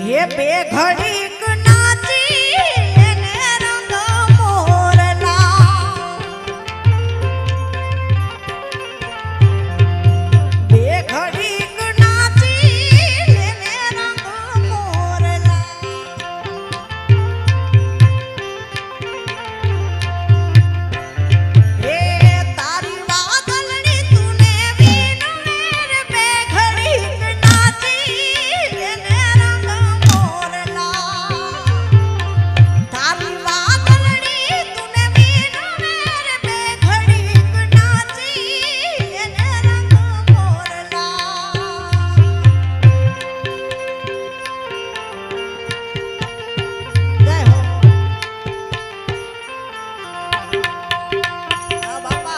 ये बेघड़ी नाची ने रंग मोरला बेघड़ी नाची ने रंग मोरला हे तारी वादलड़ी तूने बीन मेरे बेघड़ी नाची ने रंग मोरला तारी वादलड़ी तूने बीन मेरे बेघड़ी नाची ने रंग मोरला जय हो आ बाबा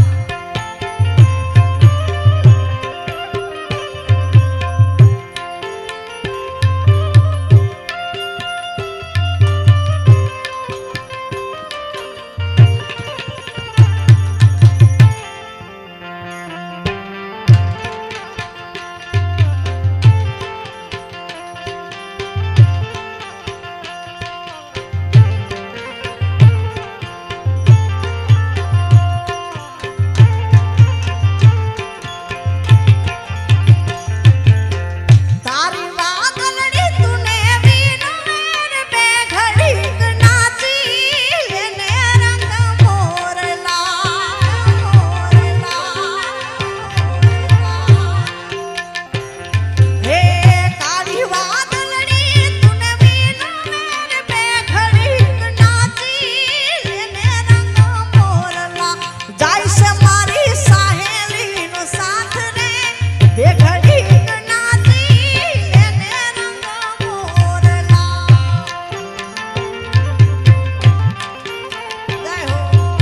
तारी वादलड़ी तूने बीन मेरे बेघड़ी नाची ने रंग मोरला हे तारी वादलड़ी तूने बीन मेरे बेघड़ी नाची ने रंग मोरला जाय से मारी सहेली नो साथ रे बेघड़ी नाची ने रंग मोरला जय हो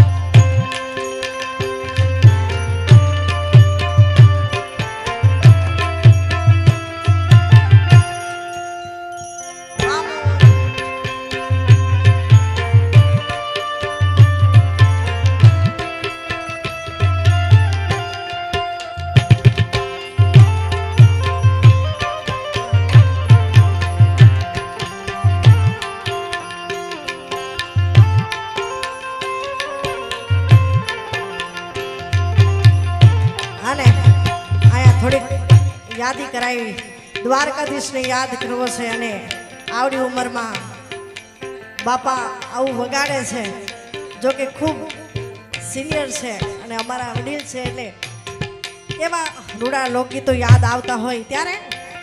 અને આયા થોડીક યાદી કરાવી દ્વારકાધીશને યાદ કરવો છે અને આવડી ઉંમરમાં બાપા આવું વગાડે છે જો કે ખૂબ સિનિયર છે અને અમારા વડીલ છે એટલે એવા રૂડા લોકગીતો યાદ આવતા હોય ત્યારે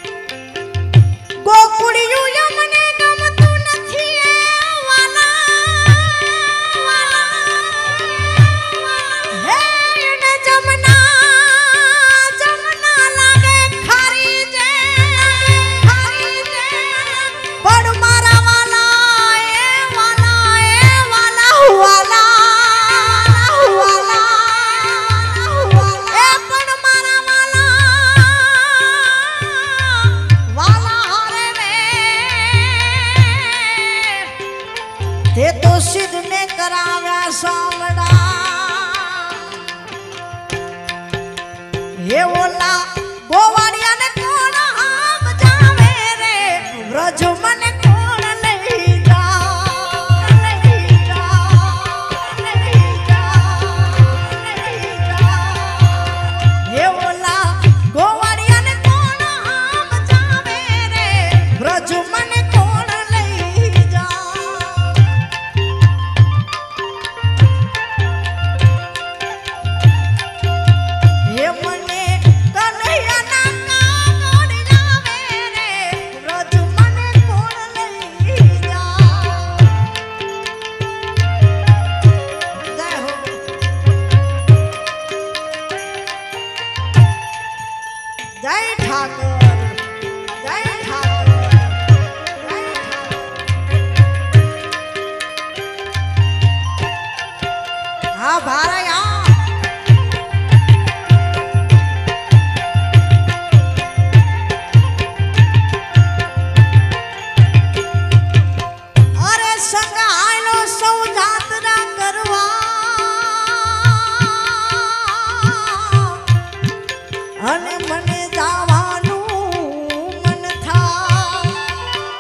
ગોકુળિયું મને ગમતું નથી એ વાલા હે ને જમના લાગે ખારી જે પણ મારા વાલા એ વાલા એ પણ મારા વાલા હારે રે તે તો સિદ્ધને કરાવ્યા સામડા હે ઓલા ગોવાળિયાને કોણ આમ જાવે રે વ્રજ મને કોણ લઈ હે ઓલા ગોવાળિયાને કોણ આમ જાવે રે વ્રજ મને કોણ લઈ હે મને કનૈયાના કાગળ લાવે રે વ્રજ મને કોણ લઈ જય હો જય ઠાકોર જય ઠાકોર જય ઠાકોર હા ભારાયા અરે સંગાયલો સૌ જાત્રા કરવા અને મને જાવાનું મન થાય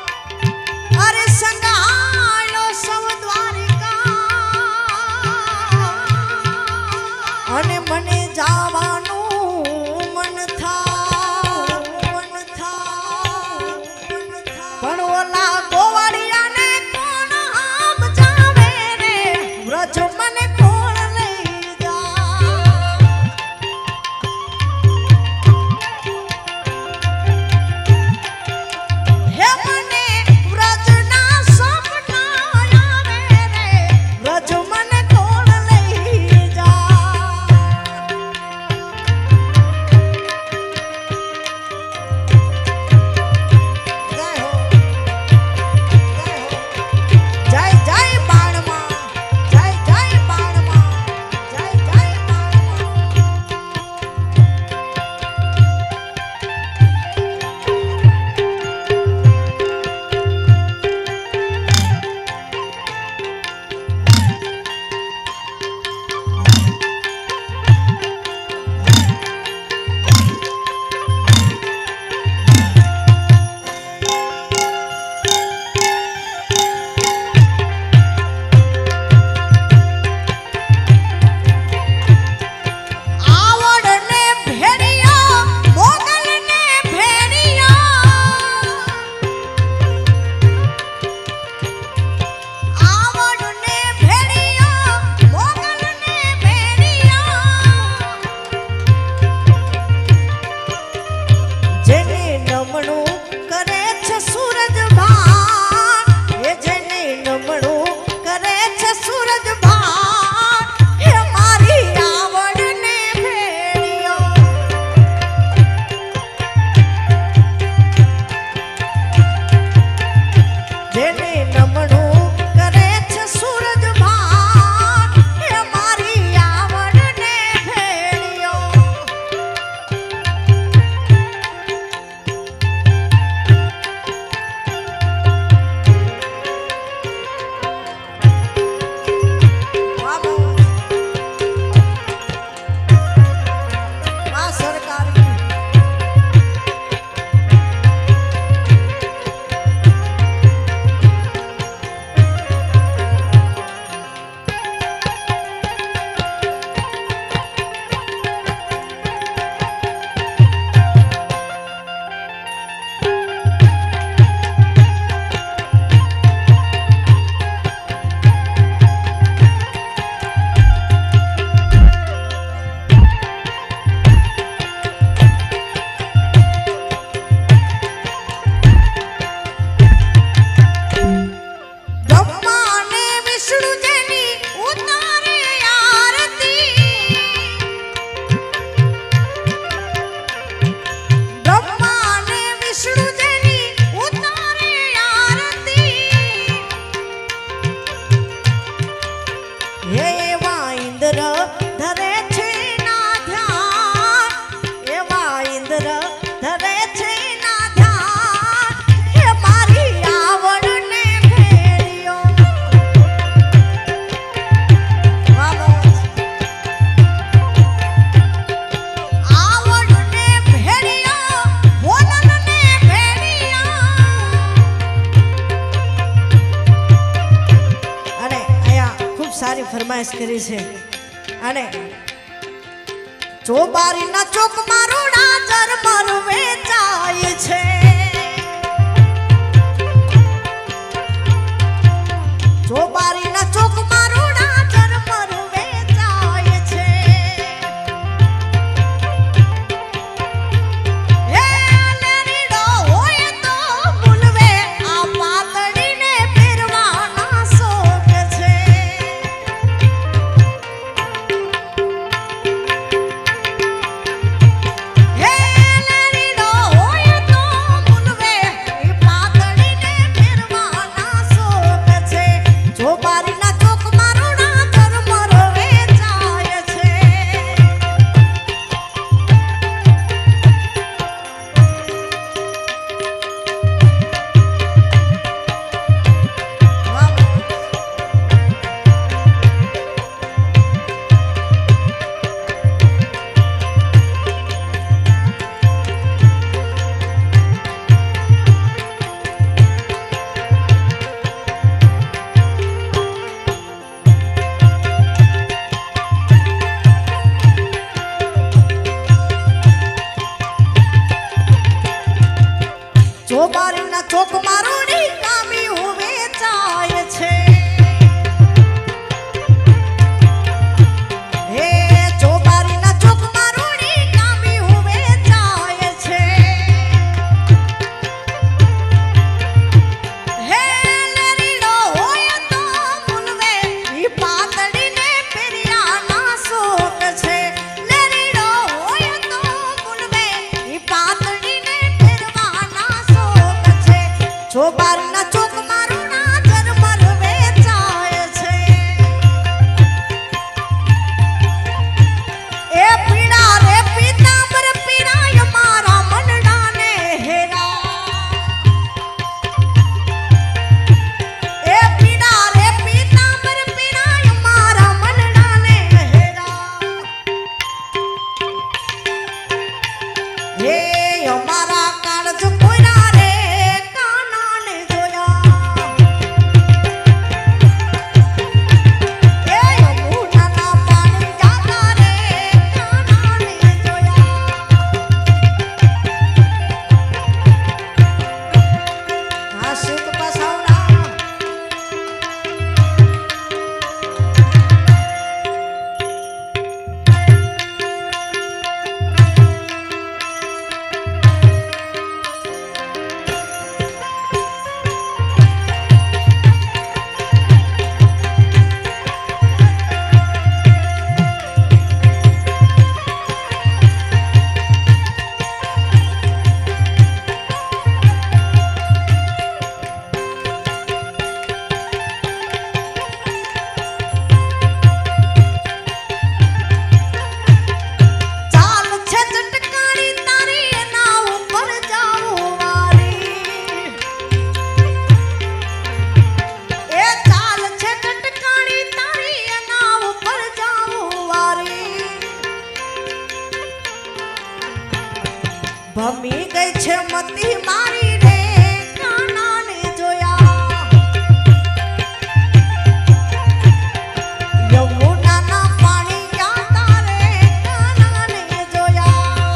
નમણું કરે છે સૂરજ ભાન એ જેને નમણું કરે છે સૂરજ ભાન એ મારી આવડને ભેળ્યો જેને નમણું કરે છે સૂરજ ભાન એ મારી આવડને ભેળ્યો સારી ફરમાઈશ કરી છે અને ચોબારીના ચોકમાં રોડા ઝરમર વેચાય છે ચોબારીના ચોકમાં રોડા ઝરમર વેચાય છે હે લેરીડો હોય તો ભૂલવે આ પાતળીને પહેરવાના શોખ છે ચોબારીના ચોકમાં રોડી કામી વેચાય છે હે ચોબારીના ચોકમાં રોડી કામી વેચાય છે હે લેરીડો હોય તો ભૂલવે ઈ પાતળીને પહેર્યાના શોખ છે લેરીડો હોય તો ભૂલવે ઈ પાતળીને પહેરવાના ચોબારીના ચોકમાં રોડા ઝરમર વેચાય છે એ પીડા રે પીતાંબર પીરાય મારા મનડાને હેરા એ પીડા રે પીતાંબર પીરાય મારા મનડાને હેરા હે અમારા કાળજ કોઈરા રે ગઈ છે મતી મારી રે કાનાને જોયા યમુનાના પાણી જાતા રે કાનાને જોયા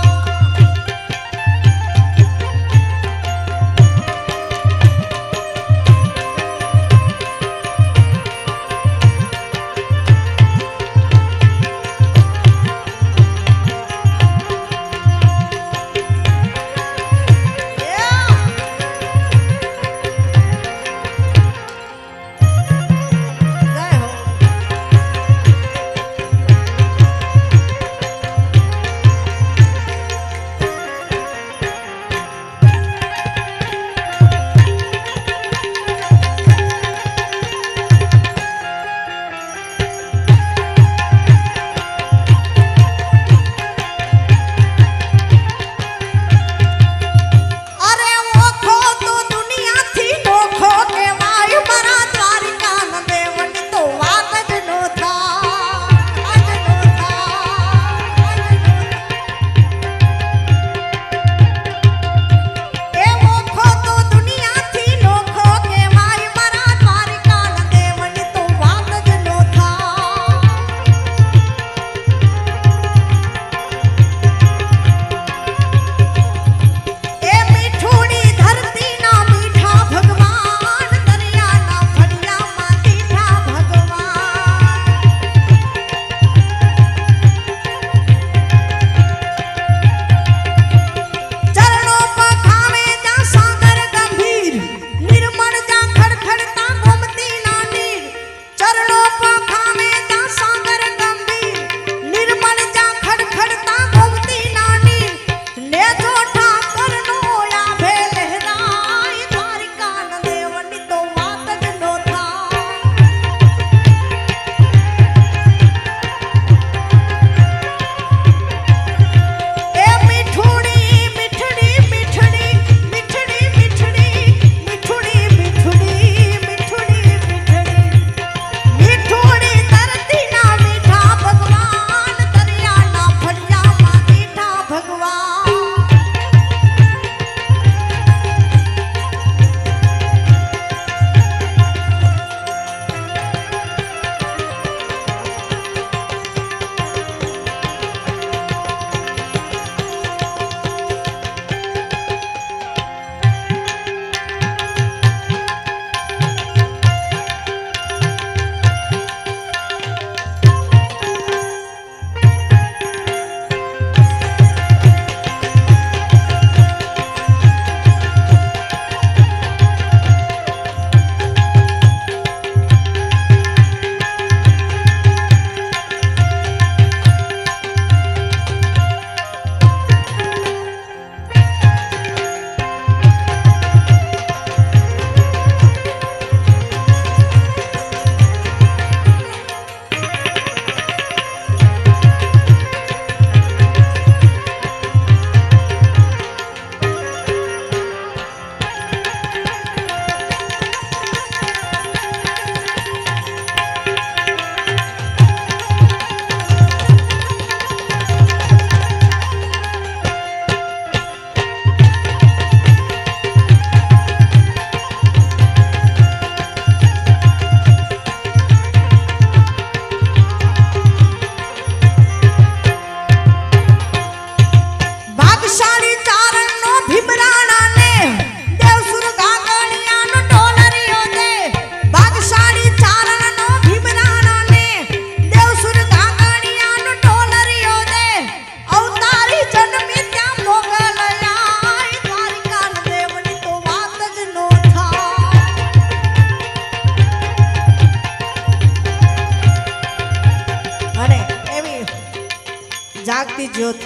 જાગતી જ્યોત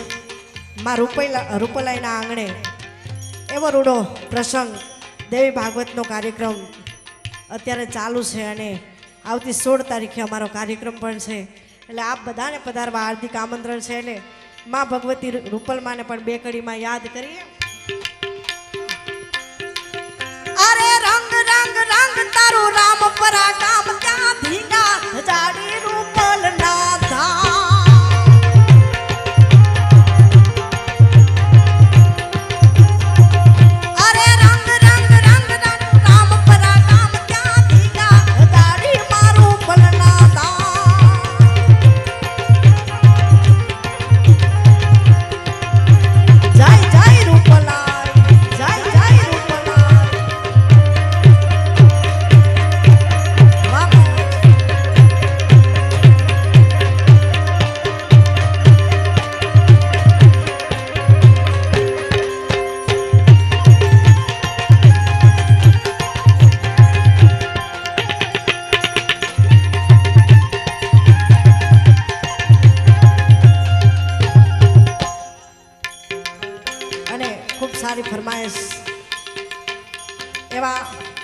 માં રૂપલાઈના આંગણે એવો રૂડો પ્રસંગ દેવી ભાગવતનો કાર્યક્રમ અત્યારે ચાલુ છે અને આવતી 16 તારીખે અમારો કાર્યક્રમ પણ છે એટલે આપ બધાને પધારવા હાર્દિક આમંત્રણ છે એટલે માં ભગવતી રૂપલમાને પણ બે કડીમાં યાદ કરીએ। અરે રંગ રંગ રંગ તારું રામ પરા ગામ ત્યાં ધીંગા ધજાડી રૂપલ ના ધા અને ખૂબ સારી ફરમાઈશ એવા